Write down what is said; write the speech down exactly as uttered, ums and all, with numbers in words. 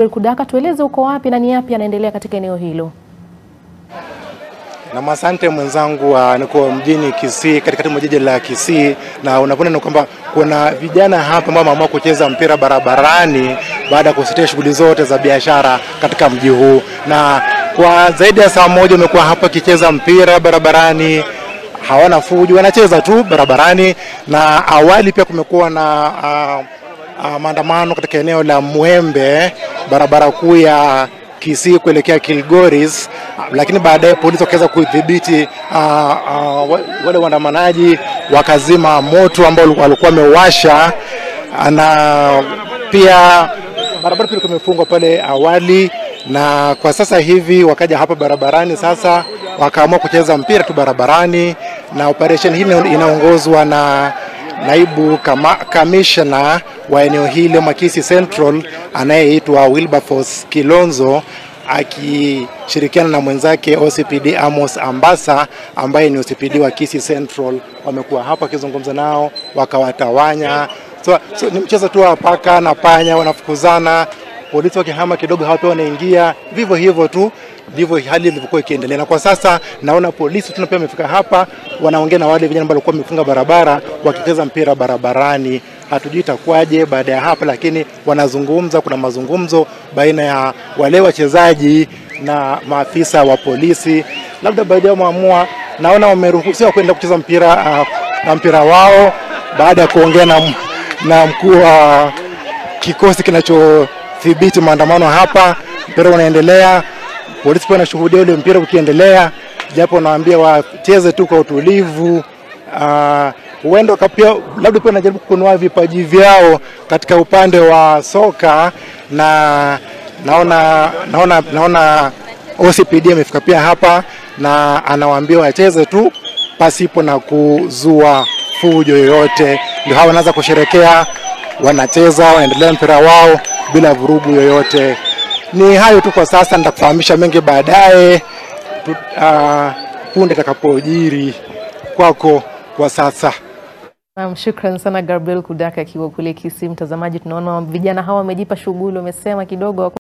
Kudaka, tueleze uko wapi na ni yapi yanaendelea katika eneo hilo? Na asante mwenzangu, niko mjini Kisii, katikati mwa jiji la Kisii, na unapoona ni kwamba kuna vijana hapa ambao wameamua kucheza mpira barabarani baada ya kusitisha shughuli zote za biashara katika mji huu. Na kwa zaidi ya saa moja wamekuwa hapa kicheza mpira barabarani, hawana fujo, wanacheza tu barabarani. Na awali pia kumekuwa na uh, uh, maandamano katika eneo la Mwembe, barabara kuu ya Kisii kuelekea Kilgoris, lakini baadaye polisi wakaweza kudhibiti uh, uh, wale waandamanaji, wakazima moto ambao walikuwa wamewasha, na pia barabara pia imefungwa pale awali. Na kwa sasa hivi wakaja hapa barabarani, sasa wakaamua kucheza mpira tu barabarani, na operation hii inaongozwa na naibu kama commissioner wa eneo hili Makisi Central anayeitwa Wilberforce Kilonzo, akishirikiana na mwenzake O C P D Amos Ambassa ambaye ni O C P D wa Kisii Central. Wamekuwa hapa kizungumza nao, wakawatawanya. So, so ni mchezo tu wa paka na panya, wanafukuzana. Polisi wakihama kidogo hapa wanaingia, vivyo hivyo tu ndivyo hali ilivyokuwa ikiendelea. Na kwa sasa naona polisi tunapia wamefika hapa, wanaongea na wale vijana ambao walikuwa wamefunga barabara wakicheza mpira barabarani. Hatujui itakuwaje baada ya hapa, lakini wanazungumza, kuna mazungumzo baina ya wale wachezaji na maafisa wa polisi. Labda baada ya muamua, naona wameruhusiwa kwenda kucheza mpira uh, na mpira wao baada ya kuongea na, na mkuu wa uh, kikosi kinachodhibiti maandamano hapa. Mpira unaendelea, polisi pia wanashuhudia ule mpira ukiendelea, japo naambia wacheze tu kwa utulivu. Uh, huenda kapia labda pia wanajaribu kununua vipaji vyao katika upande wa soka, na naona naona naona O C P D amefika pia hapa na anawaambia wacheze tu pasipo na kuzua fujo yoyote. Ndio hawa wanaanza kusherekea, wanacheza, wanaendelea mpira wao bila vurugu yoyote. Ni hayo tu kwa sasa, nitakufahamisha mengi baadaye uh, punde takapojiri kwako kwa sasa. Naam, shukrani sana Gabriel Kudaka akiwa kule Kisii. Mtazamaji, tunaona vijana hawa wamejipa shughuli, wamesema kidogo